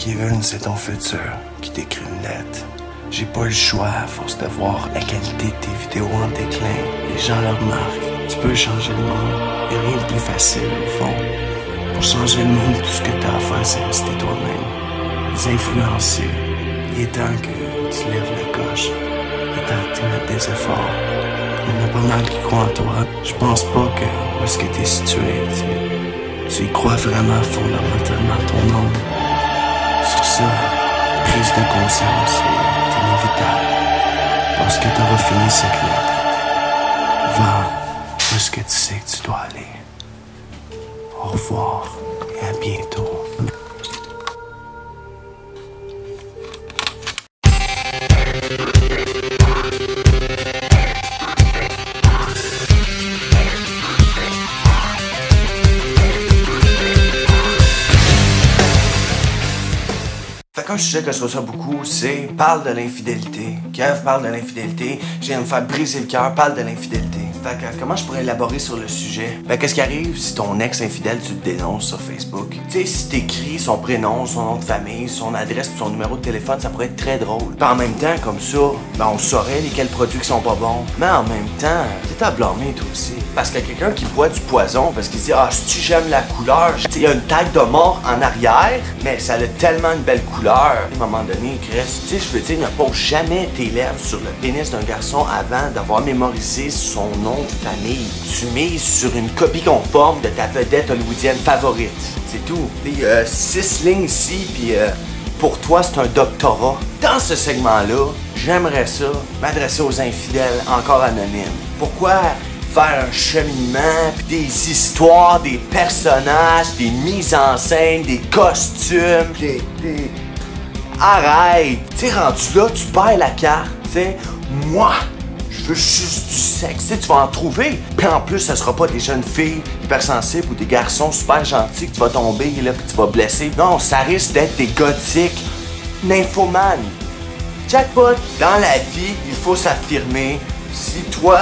Kevin, c'est ton futur qui t'écrit une lettre. J'ai pas eu le choix à force de voir la qualité de tes vidéos en déclin. Les gens le remarquent. Tu peux changer le monde. Y'a rien de plus facile, au fond. Pour changer le monde, tout ce que t'as à faire, c'est rester toi-même. Les influencer. Il est temps que tu lèves la coche. Il est temps que tu mettes des efforts. Il y en a pas mal qui croient en toi. Je pense pas que où est-ce que t'es situé, tu y crois vraiment fondamentalement ton nom. Sur ça, la prise de conscience est inévitable. Lorsque t'auras fini cette lettre, va où est-ce que tu sais que tu dois aller. Au revoir et à bientôt. Un sujet que je reçois beaucoup, c'est parle de l'infidélité. Kev parle de l'infidélité. Je viens de me faire briser le cœur, parle de l'infidélité. Fait que comment je pourrais élaborer sur le sujet? Ben, qu'est-ce qui arrive si ton ex infidèle, tu le dénonces sur Facebook? Tu sais, si t'écris son prénom, son nom de famille, son adresse, son numéro de téléphone, ça pourrait être très drôle. Puis en même temps, comme ça, ben, on saurait lesquels produits qui sont pas bons. Mais en même temps, t'es à blâmer toi aussi. Parce que quelqu'un qui boit du poison, parce qu'il dit, ah, si j'aime la couleur, il y a une tête de mort en arrière, mais ça a tellement une belle couleur. À un moment donné, Chris, tu sais, je veux dire, ne pose jamais tes lèvres sur le pénis d'un garçon avant d'avoir mémorisé son nom de famille. Tu mises sur une copie conforme de ta vedette hollywoodienne favorite. C'est tout. 6 lignes ici, puis pour toi, c'est un doctorat. Dans ce segment-là, j'aimerais ça m'adresser aux infidèles encore anonymes. Pourquoi faire un cheminement, pis des histoires, des personnages, des mises en scène, des costumes, des... Arrête! Tu sais, rendu là, tu perds la carte, tu sais. Moi, je veux juste du sexe, tu sais, tu vas en trouver. Puis en plus, ça sera pas des jeunes filles hypersensibles ou des garçons super gentils que tu vas tomber là, puis tu vas blesser. Non, ça risque d'être des gothiques nymphomanes. Jackpot! Dans la vie, il faut s'affirmer. Si toi,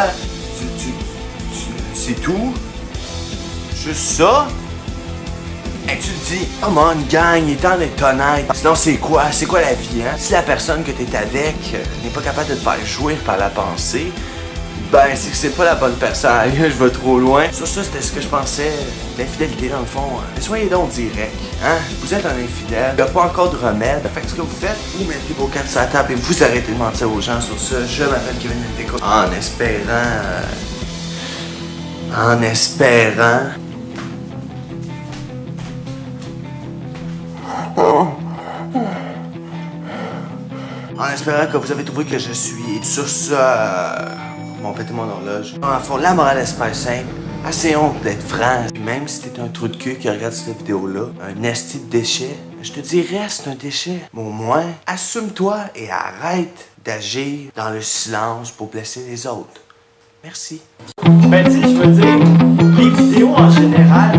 c'est tout, juste ça, et tu te dis, oh mon gang, il est temps d'être honnête. Sinon, c'est quoi? C'est quoi la vie, hein? Si la personne que t'es avec n'est pas capable de te faire jouir par la pensée, ben, c'est que c'est pas la bonne personne. Je vais trop loin. Sur ça, c'était ce que je pensais. L'infidélité, dans le fond. Mais soyez donc direct, hein? Vous êtes un infidèle. Il n'y a pas encore de remède. Fait que ce que vous faites, vous mettez vos cartes sur la table et vous arrêtez de mentir aux gens. Sur ça, je m'appelle Kevin Ndeko. En espérant que vous avez trouvé que je suis. Sur ça, bon, pétez mon horloge. En fond, la morale est super simple. Assez honte d'être franc. Même si t'es un trou de cul qui regarde cette vidéo-là, un esti de déchet, je te dis reste un déchet. Mais au moins, assume-toi et arrête d'agir dans le silence pour blesser les autres. Merci. Ben, tu sais, je veux dire, les vidéos en général,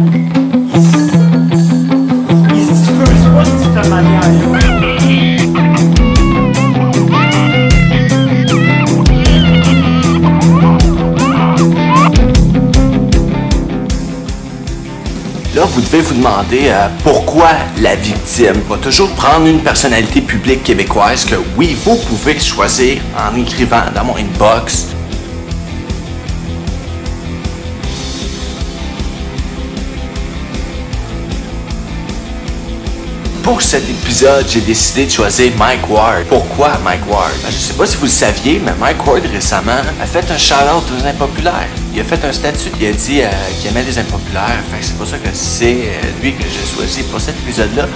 ils se diffusent pas de cette manière-là. Là, vous devez vous demander pourquoi la victime va toujours prendre une personnalité publique québécoise que oui, vous pouvez choisir en écrivant dans mon inbox. Pour cet épisode, j'ai décidé de choisir Mike Ward. Pourquoi Mike Ward? Ben, je sais pas si vous le saviez, mais Mike Ward récemment a fait un shout-out aux impopulaires. Il a fait un statut, il a dit qu'il aimait les impopulaires. Fait que c'est pour ça que c'est lui que j'ai choisi pour cet épisode-là.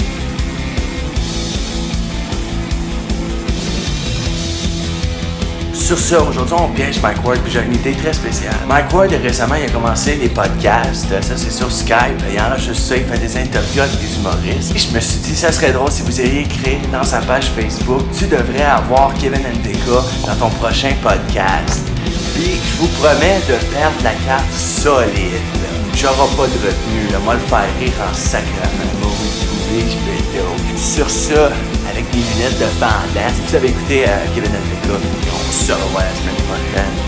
Sur ce, aujourd'hui, on piège Mike Ward, puis j'ai une idée très spéciale. Mike Ward, récemment, il a commencé des podcasts. Ça, c'est sur Skype. Il enregistre ça, il fait des interviews avec des humoristes. Et je me suis dit, ça serait drôle si vous alliez écrire dans sa page Facebook, tu devrais avoir Kevin Ndeko dans ton prochain podcast. Puis, je vous promets de perdre la carte solide. J'aurai pas de retenue. Moi, le faire rire en sacrament. Moi, vous pouvez, je peux être drôle. Sur ça, avec des lunettes de fantasme, vous avez écouté Kevin Ndeko. On se revoit la semaine prochaine.